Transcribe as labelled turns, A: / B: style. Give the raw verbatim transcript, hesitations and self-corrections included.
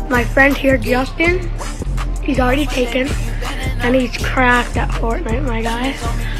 A: My friend here, Justin, he's already taken, and he's cracked at Fortnite, my guy.